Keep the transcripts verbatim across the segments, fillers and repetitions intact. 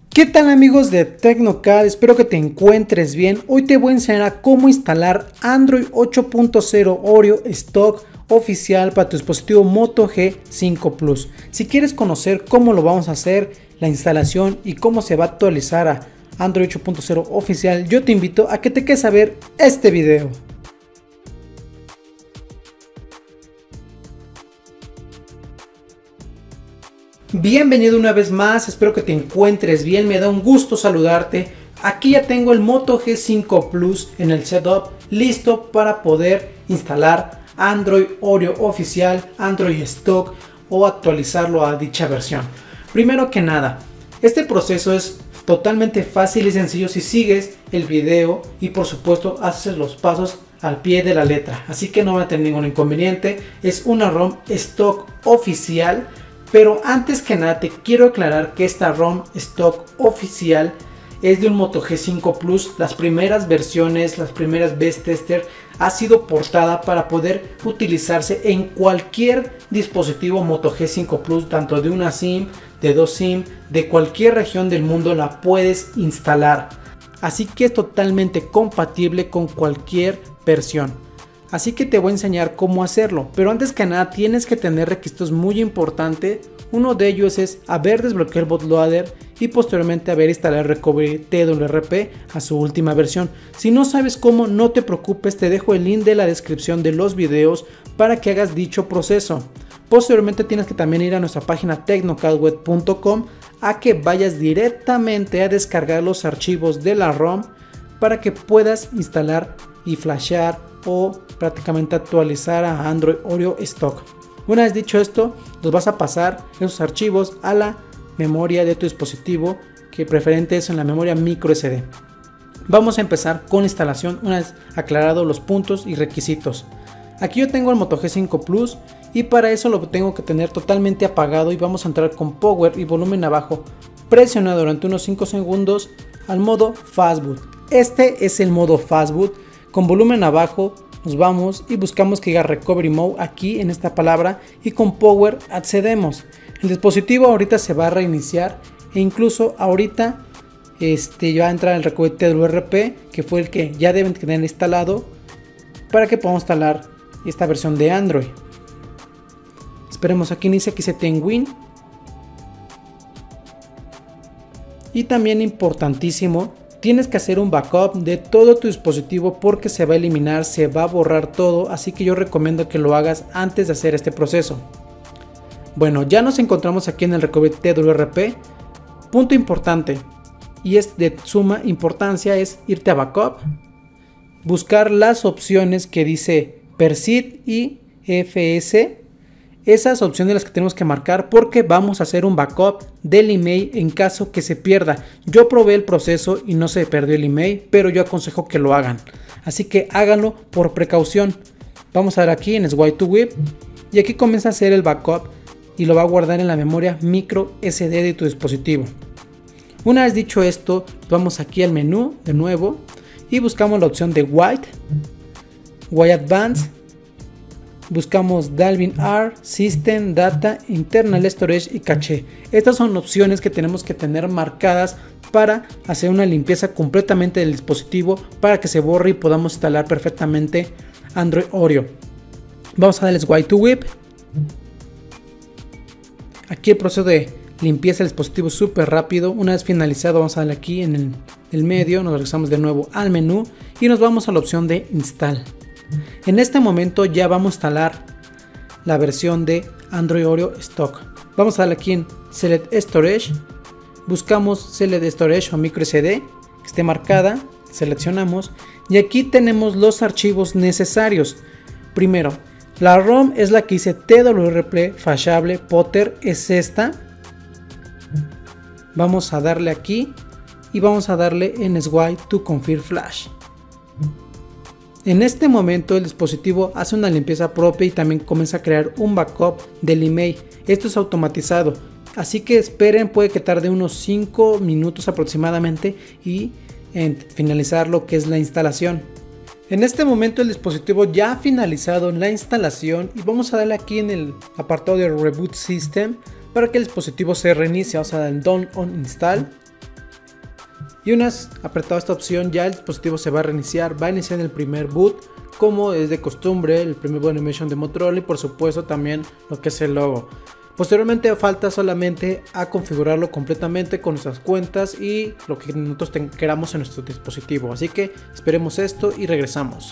¿Qué tal amigos de Tecnocal? Espero que te encuentres bien. Hoy te voy a enseñar a cómo instalar Android ocho punto cero Oreo Stock oficial para tu dispositivo Moto G cinco Plus. Si quieres conocer cómo lo vamos a hacer, la instalación y cómo se va a actualizar a Android ocho punto cero oficial, yo te invito a que te quedes a ver este video. Bienvenido una vez más, espero que te encuentres bien, me da un gusto saludarte. Aquí ya tengo el Moto G cinco Plus en el setup listo para poder instalar Android Oreo oficial, Android Stock o actualizarlo a dicha versión. Primero que nada, este proceso es totalmente fácil y sencillo si sigues el video y por supuesto haces los pasos al pie de la letra, así que no va a tener ningún inconveniente. Es una ROM Stock oficial. Pero antes que nada te quiero aclarar que esta ROM Stock oficial es de un Moto G cinco Plus. Las primeras versiones, las primeras best tester ha sido portada para poder utilizarse en cualquier dispositivo Moto G cinco Plus, tanto de una SIM, de dos SIM, de cualquier región del mundo la puedes instalar. Así que es totalmente compatible con cualquier versión. Así que te voy a enseñar cómo hacerlo, pero antes que nada tienes que tener requisitos muy importantes. Uno de ellos es haber desbloqueado el bootloader y posteriormente haber instalado el Recovery T W R P a su última versión. Si no sabes cómo, no te preocupes, te dejo el link de la descripción de los videos para que hagas dicho proceso. Posteriormente tienes que también ir a nuestra página tecnocalweb punto com a que vayas directamente a descargar los archivos de la ROM para que puedas instalar y flashear o prácticamente actualizar a Android Oreo Stock. Una vez dicho esto, los vas a pasar esos archivos a la memoria de tu dispositivo, que preferente es en la memoria micro S D. Vamos a empezar con la instalación una vez aclarado los puntos y requisitos. Aquí yo tengo el Moto G cinco Plus y para eso lo tengo que tener totalmente apagado y vamos a entrar con Power y volumen abajo presionado durante unos cinco segundos al modo Fastboot. Este es el modo Fastboot. Con volumen abajo nos vamos y buscamos que diga Recovery Mode aquí en esta palabra y con Power accedemos. El dispositivo ahorita se va a reiniciar e incluso ahorita este, va a entrar el Recovery T W R P, que fue el que ya deben tener instalado para que podamos instalar esta versión de Android. Esperemos aquí inicie, aquí se ten Win. Y también importantísimo, tienes que hacer un backup de todo tu dispositivo porque se va a eliminar, se va a borrar todo, así que yo recomiendo que lo hagas antes de hacer este proceso. Bueno, ya nos encontramos aquí en el Recovery T W R P. Punto importante y es de suma importancia es irte a backup, buscar las opciones que dice Persist y F S. Esas opciones las que tenemos que marcar porque vamos a hacer un backup del email en caso que se pierda. Yo probé el proceso y no se perdió el email, pero yo aconsejo que lo hagan. Así que háganlo por precaución. Vamos a ver aquí en Swipe to Web y aquí comienza a hacer el backup y lo va a guardar en la memoria micro S D de tu dispositivo. Una vez dicho esto, vamos aquí al menú de nuevo y buscamos la opción de White, White Advanced. Buscamos Dalvin R, System, Data, Internal Storage y Caché. Estas son opciones que tenemos que tener marcadas para hacer una limpieza completamente del dispositivo para que se borre y podamos instalar perfectamente Android Oreo. Vamos a darles Swipe to Web. Aquí el proceso de limpieza del dispositivo es súper rápido. Una vez finalizado vamos a darle aquí en el, el medio, nos regresamos de nuevo al menú y nos vamos a la opción de Install. En este momento ya vamos a instalar la versión de Android Oreo Stock. Vamos a darle aquí en Select Storage, buscamos Select Storage o micro S D que esté marcada, seleccionamos y aquí tenemos los archivos necesarios. Primero, la ROM es la que dice T W R P Flashable Potter, es esta. Vamos a darle aquí y vamos a darle en Swipe to Confirm Flash. En este momento el dispositivo hace una limpieza propia y también comienza a crear un backup del email. Esto es automatizado, así que esperen, puede que tarde unos cinco minutos aproximadamente y en finalizar lo que es la instalación. En este momento el dispositivo ya ha finalizado la instalación y vamos a darle aquí en el apartado de Reboot System para que el dispositivo se reinicie. Vamos a dar Done on Install Y una vez apretado esta opción, ya el dispositivo se va a reiniciar, va a iniciar en el primer boot, como es de costumbre, el primer boot animation de Motorola y por supuesto también lo que es el logo. Posteriormente falta solamente a configurarlo completamente con nuestras cuentas y lo que nosotros queramos en nuestro dispositivo. Así que esperemos esto y regresamos.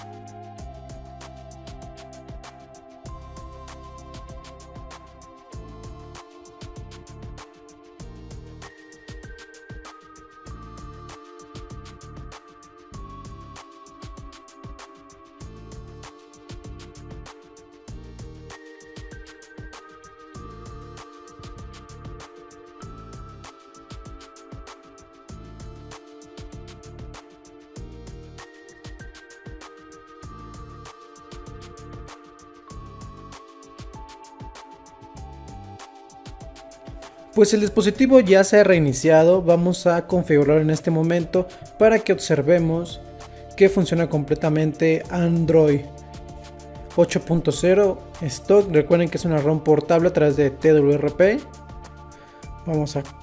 Pues el dispositivo ya se ha reiniciado, vamos a configurarlo en este momento para que observemos que funciona completamente Android ocho punto cero stock. Recuerden que es una ROM portable a través de T W R P. Vamos a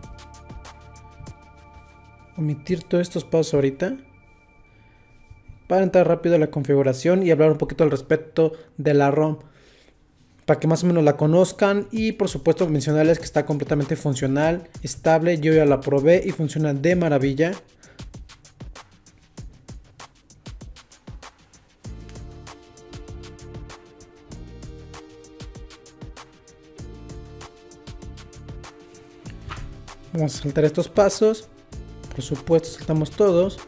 omitir todos estos pasos ahorita para entrar rápido a la configuración y hablar un poquito al respecto de la ROM, para que más o menos la conozcan y por supuesto mencionarles que está completamente funcional, estable. Yo ya la probé y funciona de maravilla. Vamos a saltar estos pasos, por supuesto saltamos todos.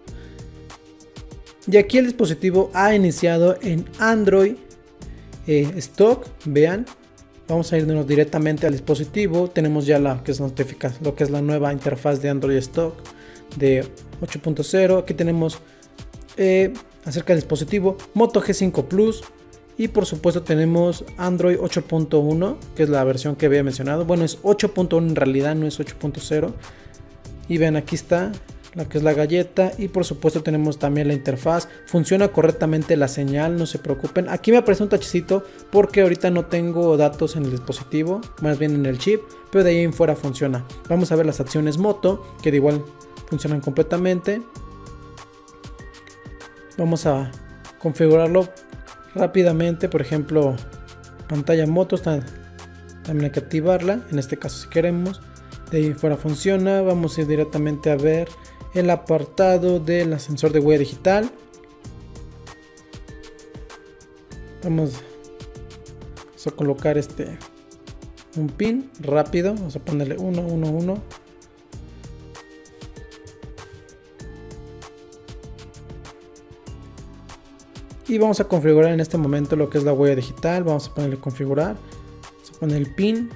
Y aquí el dispositivo ha iniciado en Android Eh, stock, vean, vamos a irnos directamente al dispositivo. Tenemos ya la que es notifica, lo que es la nueva interfaz de Android Stock de ocho punto cero. Aquí tenemos eh, acerca del dispositivo Moto G cinco Plus y por supuesto tenemos Android ocho punto uno, que es la versión que había mencionado. Bueno, es ocho punto uno en realidad, no es ocho punto cero. Y vean, aquí está la que es la galleta y por supuesto tenemos también la interfaz. Funciona correctamente la señal, no se preocupen. Aquí me aparece un tachecito porque ahorita no tengo datos en el dispositivo, más bien en el chip, pero de ahí en fuera funciona. Vamos a ver las acciones moto, que de igual funcionan completamente. Vamos a configurarlo rápidamente. Por ejemplo, pantalla moto está, también hay que activarla, en este caso si queremos. De ahí en fuera funciona. Vamos a ir directamente a ver el apartado del sensor de huella digital. Vamos, vamos a colocar este un pin rápido. Vamos a ponerle uno, uno, uno. Y vamos a configurar en este momento lo que es la huella digital. Vamos a ponerle configurar. Vamos a poner el pin.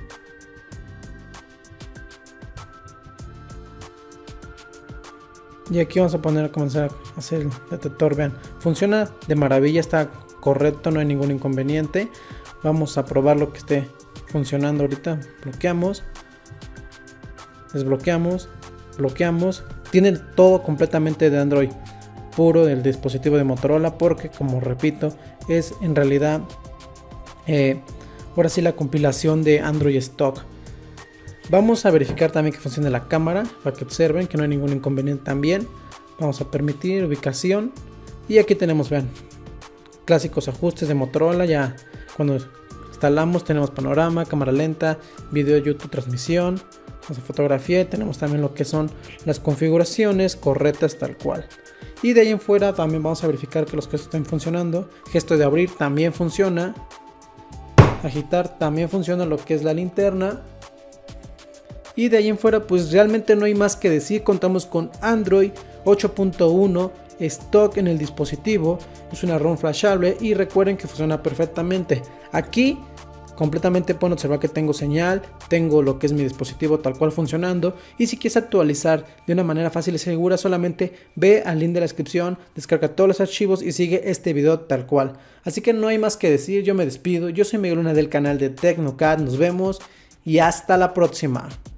Y aquí vamos a poner a comenzar a hacer el detector. Vean, funciona de maravilla, está correcto, no hay ningún inconveniente. Vamos a probar lo que esté funcionando ahorita. Bloqueamos, desbloqueamos, bloqueamos. Tiene todo completamente de Android puro del dispositivo de Motorola, porque como repito, es en realidad eh, ahora sí la compilación de Android Stock. Vamos a verificar también que funcione la cámara para que observen que no hay ningún inconveniente también. Vamos a permitir ubicación y aquí tenemos, vean, clásicos ajustes de Motorola. Ya cuando instalamos tenemos panorama, cámara lenta, video, YouTube, transmisión, vamos a fotografía y tenemos también lo que son las configuraciones correctas tal cual. Y de ahí en fuera también vamos a verificar que los gestos estén funcionando. Gesto de abrir también funciona, agitar también funciona, lo que es la linterna. Y de ahí en fuera pues realmente no hay más que decir. Contamos con Android ocho punto uno stock en el dispositivo. Es una ROM flashable y recuerden que funciona perfectamente. Aquí completamente pueden observar que tengo señal, tengo lo que es mi dispositivo tal cual funcionando. Y si quieres actualizar de una manera fácil y segura, solamente ve al link de la descripción, descarga todos los archivos y sigue este video tal cual. Así que no hay más que decir, yo me despido. Yo soy Miguel Luna del canal de Tecnocat. Nos vemos y hasta la próxima.